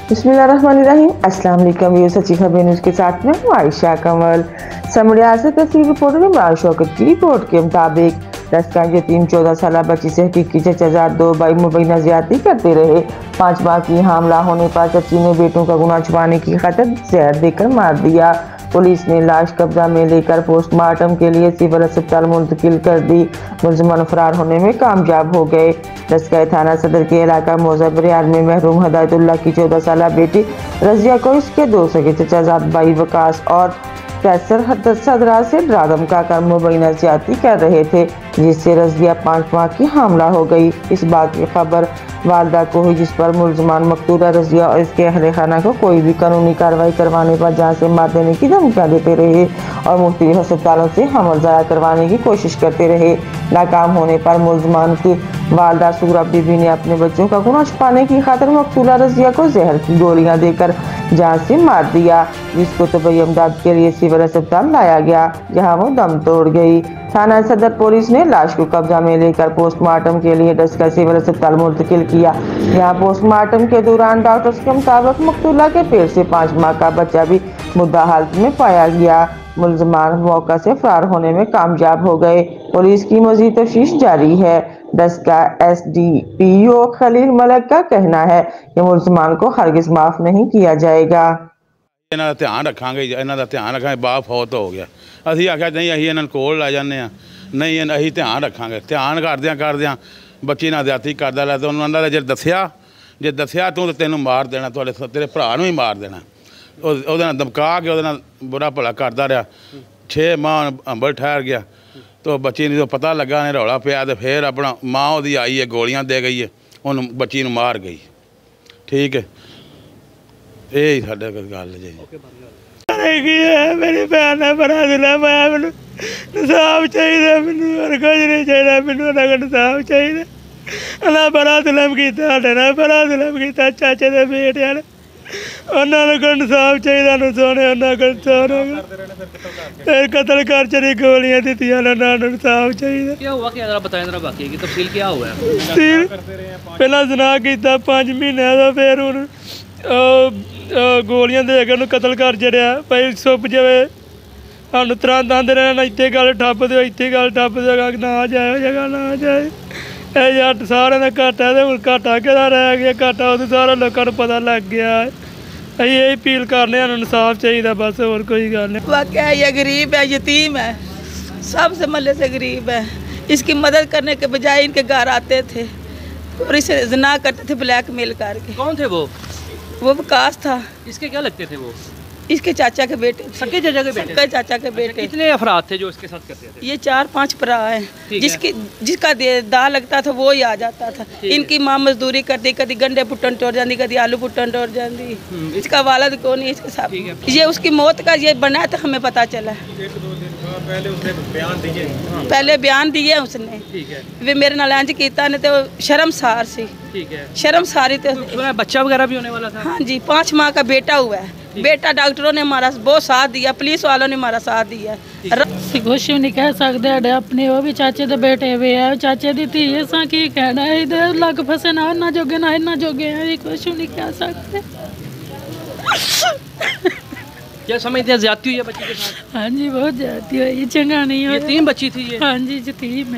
बिस्मिल्लाहिर्रहमानिर्रहीम। अस्सलाम वालेकुम। ये सच्ची खबर न्यूज़ के साथ में हूँ आयशा कमल। समड़िया से तस्वीर रिपोर्टर इमरान शौकत की रिपोर्ट के मुताबिक दस्तकान यतीम 14 साल बच्ची से हकीकी चचा दो भाई मुबैना ज्यादती करते रहे। 5 माह की हमला होने पर चची ने बेटों का गुनाह छुपाने की खातिर जहर देकर मार दिया। पुलिस ने लाश कब्जा में लेकर पोस्टमार्टम के लिए सिविल अस्पताल मुंतकिल कर दी। मुलजमान फरार होने में कामयाब हो गए। दस्तगाह थाना सदर के इलाका मोजबरियार में महरूम हदायतुल्लाह की 14 साल बेटी रजिया को इसके 2 सगे चचाजाद भाई वकास और कैसर सदरा से डरा धमका कर मुबैना ज्यादती कर रहे थे, जिससे रजिया 5 माह की हमला हो गई। इस बात की खबर वालदा को हुई, जिस पर मुलजमान मकतूला रजिया और इसके अहले खाना को कोई भी कानूनी कार्रवाई करवाने पर जान से मार देने की धमकियां देते रहे और मुख्तलिफ अस्पतालों से हमल ज़ाया करवाने की कोशिश करते रहे। नाकाम होने पर मुलजमान की वालदा सूरा बीबी ने अपने बच्चों का गुनाह छुपाने की खातिर मकतूला रजिया को जहर की गोलियां देकर जान से मार दिया, जिसको तबई इमदाद के लिए सिविल अस्पताल लाया गया, जहां वो दम तोड़ गई। थाना सदर पुलिस ने लाश को कब्जा में लेकर पोस्टमार्टम के लिए दस्तगाह सिविल अस्पताल मुंतकिल किया। यहाँ पोस्टमार्टम के दौरान डॉक्टर्स के मुताबिक मकतूला के पेट से 5 माह का बच्चा भी मुद्दा हालत में पाया गया। मुलजमान मौका से फरार होने में कामयाब हो गए। पुलिस की मजीद तफ्तीश जारी है। दस्तगाह SDPO खलील मलिक का कहना है कि मुलजमान को हरगिज माफ नहीं किया जाएगा। ਇਹਨਾਂ ਦਾ ਧਿਆਨ ਰੱਖਾਂਗੇ, ਇਹਨਾਂ ਦਾ ਧਿਆਨ ਰੱਖਾਂਗੇ। ਬਾਪ ਫੌਤ ਹੋ ਗਿਆ, ਅਸੀਂ ਆਖਿਆ ਨਹੀਂ ਅਸੀਂ ਇਹਨਾਂ ਨੂੰ ਕੋਲ ਲੈ ਜਾਂਦੇ ਆ, ਨਹੀਂ ਅਸੀਂ ਧਿਆਨ ਰੱਖਾਂਗੇ। ਧਿਆਨ ਕਰਦਿਆਂ ਬੱਚੀ ਨਾਲ ਜ਼ਿਆਦਤੀ ਕਰਦਾ ਲੈ ਤੇ ਉਹਨਾਂ ਦਾ ਜੇ ਦੱਸਿਆ ਤੂੰ ਤੇ ਤੈਨੂੰ ਮਾਰ ਦੇਣਾ, ਤੇਰੇ ਭਰਾ ਨੂੰ ਹੀ ਮਾਰ ਦੇਣਾ। ਉਹਦੇ ਨਾਲ ਧਮਕਾ ਕੇ ਉਹਦੇ ਨਾਲ ਬੁਰਾ ਭਲਾ ਕਰਦਾ ਰਿਹਾ। 6 ਮਾਹ ਅੰਬਲ ਠਹਿਰ ਗਿਆ तो बच्ची ने जो पता लगा ने रौला पिया तो फिर अपना माँ ਉਹਦੀ आई है गोलियां दे गई है, ਉਹਨੂੰ बच्ची ਨੂੰ मार गई। ठीक है, यही साढ़े गल जी। मेरी भैन ने बना दिला, मैं मैनू इंसाफ चाहिए, मैनू और कुछ नहीं चाहिए, मैनू इंसाफ चाहिए। अल्लाह बड़ा जुल्म किया, साढ़े नाल बड़ा जुल्म किया। चाचे के बेटिया ने उन्होंने को इंसाफ चाहिए, सोने फिर कतल कर चली गोलियां दी, इंसाफ चाहिए। क्या हुआ, क्या बताएं जरा, बाकी की तफसील क्या हुआ है? पहला जना किया 5 महीने का, फिर हूँ गोलियां दे के उन्होंने कतल कर चढ़िया। भाई सुप जाए सानू तुरंत आंदे रहना, इतने गल ठप दो, इतने गल ठप दो, ना जाए जगह ना जाए। जट सारे का घाटा है, हूँ घाटा कि रह गया, घाटा उदू सारे लोगों को पता लग गया। अं यही अपील करने, इंसाफ चाहिए बस, और कोई गल नहीं। वाकया ये गरीब है, यतीम है, सबसे मल्ले से गरीब है। इसकी मदद करने के बजाय इनके घर आते थे और इसे जना करते थे ब्लैकमेल करके। कौन थे वो? वो विकास था। इसके क्या लगते थे वो? इसके चाचा के बेटे, सगे चाचा के बेटे, सगे चाचा के बेटे। कितने अफराद थे जो इसके साथ करते थे? ये 4-5 भरा है। जिसका दा लगता था वो ही आ जाता था। इनकी माँ मजदूरी करती, कभी गंडे पुट्टन तोड़ जाती, कभी आलू पुट्टन तोड़ जाती। इसका वालद कौन है इसके साथ? ये उसकी मौत का ये बना तो हमें पता चला। पहले बयान दिए उसने, वे मेरे नाल इंज कीता ने तो शर्मसार सी। शर्मसारी तो बच्चा वगैरह भी होने वाला था। हाँ जी, 5 माह का बेटा हुआ है। बेटा डॉक्टरों ने हमारा बहुत साथ दिया, पुलिस वालों ने हमारा साथ दिया। कुछ नहीं कह सकते, अपने वो भी चाचे के बेटे भी है, चाचे की धी असा की कहना है, इधर लग फसे ना इन्ना जोगे ना इन्ना जोगे हैं, कुछ नहीं कह सकते। क्या समझते हैं ज्यादती हुई है बच्ची के साथ? हाँ जी, बहुत ज्यादती हुई, चंगा नहीं हुआ। यतीम बच्ची थी ये? हाँ जी, यतीम है।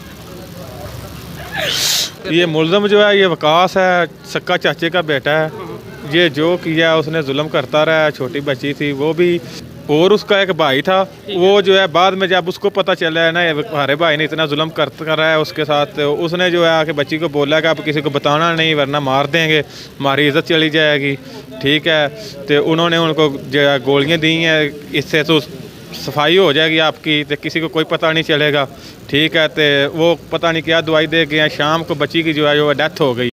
ये मुलजम जो है ये वकास है, सक्का चाचे का बेटा है। ये जो किया उसने जुल्म करता रहा। छोटी बच्ची थी वो भी, और उसका एक भाई था, वो जो है बाद में जब उसको पता चला है ना हमारे भाई ने इतना जुल्म कर रहा है उसके साथ, तो उसने जो है आके बच्ची को बोला कि आप किसी को बताना नहीं वरना मार देंगे, हमारी इज्जत चली जाएगी। ठीक है, तो उन्होंने उनको जो है गोलियाँ दी हैं, इससे तो सफाई हो जाएगी आपकी, तो किसी को कोई पता नहीं चलेगा। ठीक है, तो वो पता नहीं क्या दवाई दे गए हैं, शाम को बच्ची की जो है डेथ हो गई।